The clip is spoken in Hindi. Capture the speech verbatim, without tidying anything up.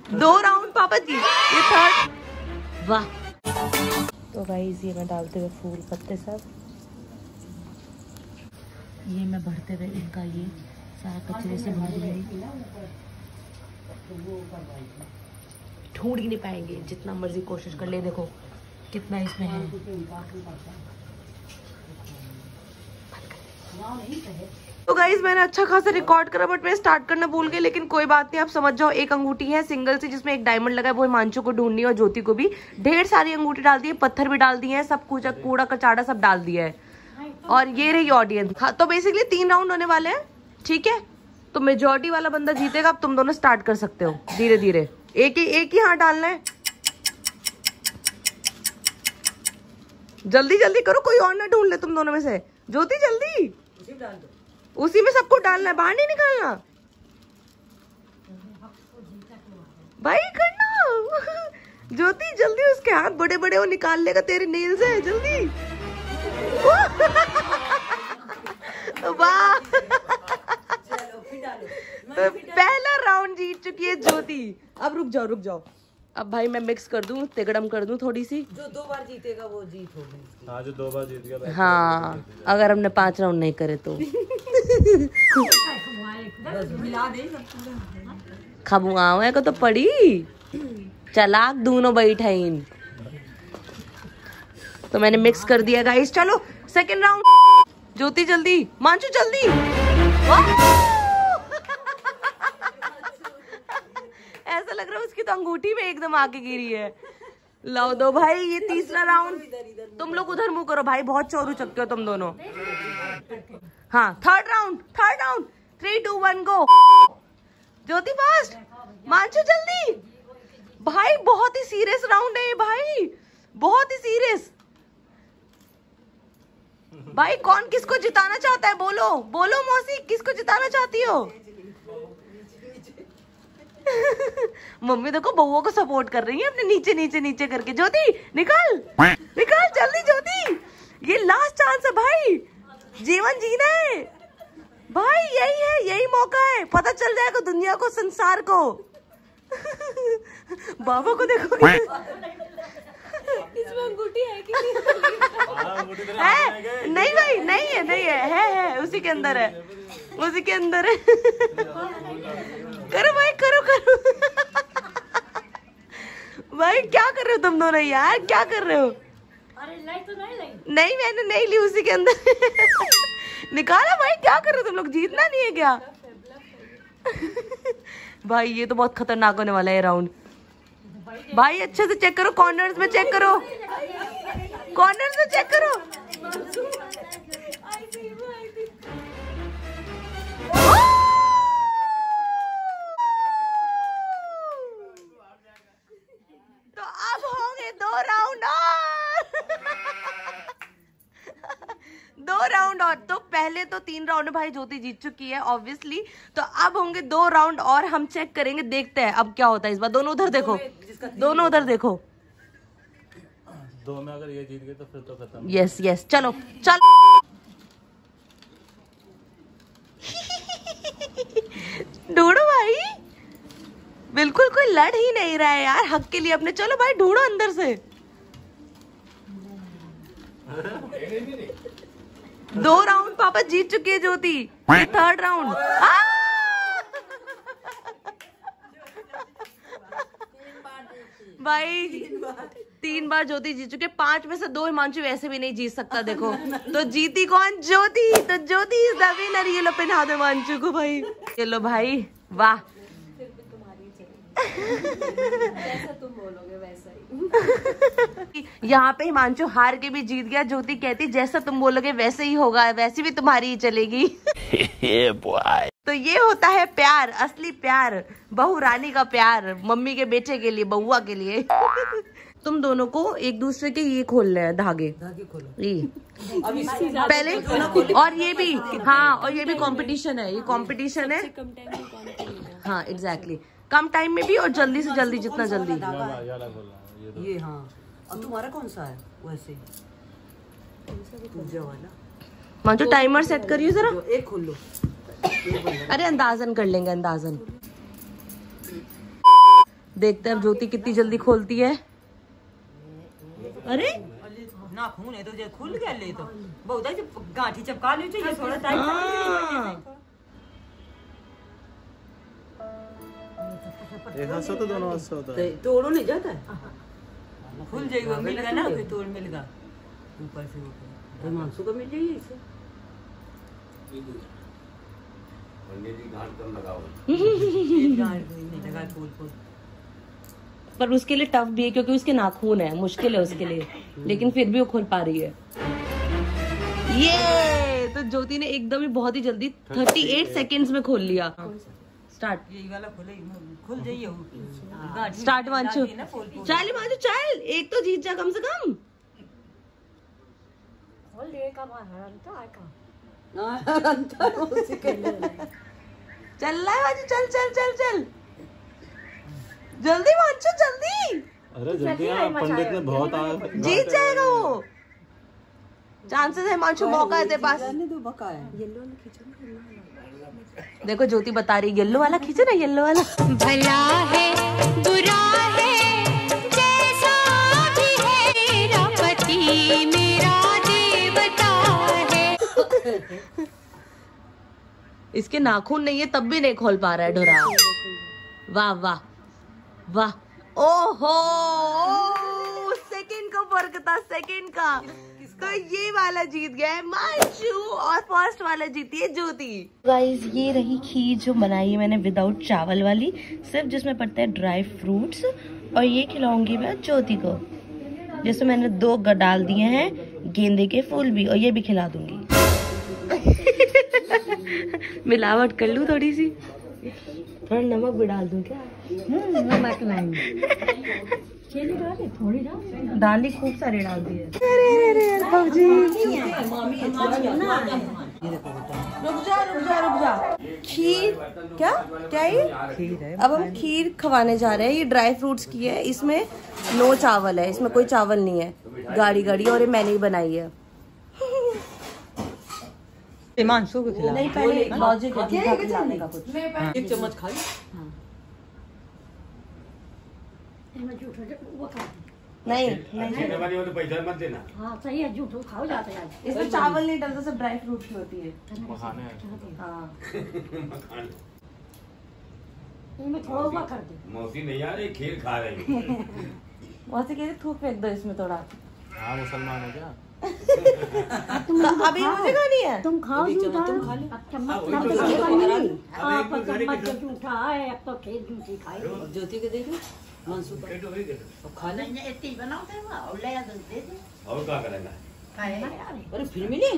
दो राउंड पापा जी, ये थर्ड। वाह। तो गाइस ये मैं डालते हुए फूल पत्ते सब, ये मैं भरते हुए इनका ये सारा कचरे से भर दूंगी। ढूंढ ही नहीं पाएंगे जितना मर्जी कोशिश कर ले। देखो कितना इसमें है। तो गाइज मैंने अच्छा खासा रिकॉर्ड करा बट मैं स्टार्ट करना भूल गई, लेकिन कोई बात नहीं, आप समझ जाओ। एक अंगूठी है सिंगल सी जिसमें एक डायमंड लगा है, वो हिमांशु को ढूंढनी है और ज्योति को भी। ढेर सारी अंगूठी डाल दी है, पत्थर भी डाल दिए हैं, सब कुछ कूड़ा कचाड़ा सब डाल दिया है। और ये रही ऑडियंस। हाँ तो बेसिकली तीन राउंड होने वाले हैं, ठीक है। तो मेजोरिटी वाला बंदा जीतेगा। अब तुम दोनों स्टार्ट कर सकते हो धीरे धीरे, एक ही एक ही हाथ डालना है। जल्दी जल्दी करो, कोई और ना ढूंढ ले तुम दोनों में से। ज्योति जल्दी, उसी में सबको डालना है, बाहर नहीं निकालना भाई, करना। ज्योति जल्दी, उसके हाथ बड़े बड़े वो निकाल लेगा, तेरे नेल्स है, जल्दी। वाह, पहला राउंड जीत चुकी है ज्योति। अब रुक जाओ रुक जाओ, अब भाई मैं मिक्स कर दूं, तिगड़म कर दूं थोड़ी सी। जो दो बार जीतेगा वो जीत होगी। हाँ जो दो बार जीत गया। हाँ अगर हमने पांच राउंड नहीं करे तो खबुआ को तो पड़ी। चलाक दोनों बैठाइन। तो मैंने मिक्स कर दिया गाइस। चलो सेकंड राउंड। ज्योति जल्दी, मांचू जल्दी। ऐसा लग रहा है उसकी तो अंगूठी में एकदम आके गिरी है। लाओ दो भाई, ये तीसरा राउंड। तुम लोग उधर मुंह करो भाई, बहुत चोरू चक्के हो तुम दोनों। हाँ third round, third round. Three two one go. Jyoti fast, Manchu जल्दी। भाई बहुत ही सीरियस राउंड है ये भाई, बहुत ही सीरियस। भाई कौन किसको जिताना चाहता है? बोलो बोलो मौसी, किसको जिताना चाहती हो? मम्मी देखो बउओं को सपोर्ट कर रही है अपने, नीचे नीचे नीचे करके। ज्योति निकल निकल जल्दी ज्योति, ये लास्ट चांस है भाई, जीवन जीना है भाई, यही है, यही मौका है, पता चल जाएगा दुनिया को, संसार को। बाबा को देखो इसमें अंगूठी है कि नहीं? है? नहीं भाई नहीं है, नहीं है, है है उसी के अंदर है, उसी के अंदर है। करो भाई करो करो। भाई क्या कर रहे हो तुम दोनों यार, क्या कर रहे हो? अरे लाई तो नहीं लाई। नहीं मैंने नहीं ली, उसी के अंदर निकाला। भाई क्या कर रहे हो तुम लोग, जीतना नहीं है क्या? भाई ये तो बहुत खतरनाक होने वाला है राउंड। भाई अच्छे से चेक करो, कॉर्नर्स में चेक करो, कॉर्नर्स में चेक करो। तो अब होंगे दो राउंड और। दो राउंड और। तो पहले तो तीन राउंड में भाई ज्योति जीत चुकी है ऑब्वियसली, तो अब होंगे दो राउंड और, हम चेक करेंगे, देखते हैं अब क्या होता है इस बार। दोनों उधर देखो, दोनों उधर देखो। दो में अगर ये जीत गए तो फिर तो खत्म। यस यस चलो चलो। ढूंढो भाई, बिल्कुल कोई लड़ ही नहीं रहा है यार हक के लिए अपने। चलो भाई ढूंढो अंदर से। दो राउंड पापा जीत चुकी है ज्योति, ये थर्ड राउंड। भाई तीन बार ज्योति जीत चुके, पांच में से दो हिमांशु वैसे भी नहीं जीत सकता। देखो तो जीती कौन? ज्योति। तो ज्योति इज द विनर। ये लो पहना दो हिमांशु को भाई, ये लो भाई। वाह जैसा तुम बोलोगे वैसा ही। यहाँ पे हिमांशु हार के भी जीत गया। ज्योति कहती जैसा तुम बोलोगे वैसे ही होगा, वैसे भी तुम्हारी ही चलेगी। तो ये होता है प्यार, असली प्यार, बहू रानी का प्यार, मम्मी के बेटे के लिए, बउआ के लिए। तुम दोनों को एक दूसरे के ये खोल रहे हैं धागे, धागे खोलो ये पहले। और ये भी, हाँ और ये भी कंपटीशन है, ये कंपटीशन है। हाँ एग्जैक्टली, कम टाइम में भी और जल्दी से जल्दी, जितना जल्दी। ये हाँ। और तुम्हारा कौन सा है? वैसे वाला। मांचो टाइमर सेट करिए जरा। एक खोल लो। अरे अंदाजन कर लेंगे, अंदाजन। देखते हैं अब ज्योति कितनी जल्दी खोलती है। अरे नाखून है तो जो खुल गया ले तो बहुत है गांठी चपका ली चाहिए थोड़ा टाइट एक हाथ से तो दोनों हाथ से होता है। तोड़ो नहीं जाता है खुल जाएगा मिलेगा ना फिर तोड़ मिलेगा ऊपर से ऊपर मांसू को मिल जाइए इसे पर उसके लिए टफ भी है क्योंकि उसके नाखून है, मुश्किल है उसके लिए, लेकिन फिर भी वो खोल पा रही है। ये तो ज्योति ने एकदम ही बहुत ही जल्दी अड़तीस सेकंड्स में खोल लिया। स्टार्ट यही वाला खुले खुल जाइए स्टार्ट वांचू चल मांचू चल, एक तो जीत जा कम से कम। चल रहा है मांचू, चल चल चल चल जल्दी मांचू जल्दी। अरे जल्दी यार, पंडित ने बहुत आया, जीत जाएगा वो। चांसेस है मांचू, मौका है तेरे पास। देखो ज्योति बता रही येलो वाला खींचे ना, येलो वाला। भला है बुरा है जैसा भी है, मेरा पति मेरा देवता है। इसके नाखून नहीं है तब भी नहीं खोल पा रहा है ढोरा। वाह वाह वाह, ओहो सेकंड का फर्क था, सेकंड का। तो ये वाला जीत गया है मांचू और फर्स्ट वाला जीती है ज्योति। गाइस ये रही खीर जो बनाई है मैंने विदाउट चावल वाली, सिर्फ जिसमें पड़ते हैं ड्राई फ्रूट्स, और ये खिलाऊंगी मैं ज्योति को, जिसमें मैंने दो डाल दिए हैं गेंदे के फूल भी, और ये भी खिला दूंगी। मिलावट कर लूं थोड़ी सी, थोड़ा नमक भी डाल दूं क्या? नमक नहीं थोड़ी डाली, खूब सारी डाल दी है। अरे अरे बाबूजी रुक जा रुक जा रुक जा। खीर क्या क्या ये खीर है? अब हम खीर खवाने जा रहे हैं। ये ड्राई फ्रूट्स की है, इसमें नो चावल है, इसमें कोई चावल नहीं है, गाढ़ी गाढ़ी, और ये मैंने ही बनाई है। मांसू को खिला नहीं, पहले लॉजिक है जीठा खिलाने का कुछ। एक चम्मच खा ली। नहीं नहीं पैसा मत देना। हाँ सही है, झूठ खाओ जाते हैं। इसमें चावल नहीं डलता, सब ड्राई फ्रूट की होती है। हाँ इनमें थोड़ा हुआ कर दे। मौसी नहीं आ रही, खीर खा रही। वहाँ से कहते थूक फेंक दो इसमें थोड़ा। हाँ मुसलमान है क्या? तो अभी मुझे खानी है। तुम खाओ झूठा, तुम खा ले। अब चम्मच आप चम्मच झूठा है, अब तो खेत झूठी खाई। ज्योति के देखो मांसू का अब खा ले। और क्या करेगा? अरे फिर मिले